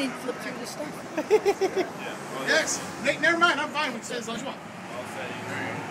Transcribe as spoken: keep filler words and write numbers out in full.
didn't flip through the stuff. Yeah. Yes. Never mind. I'm fine with it says lunch one. I'll say.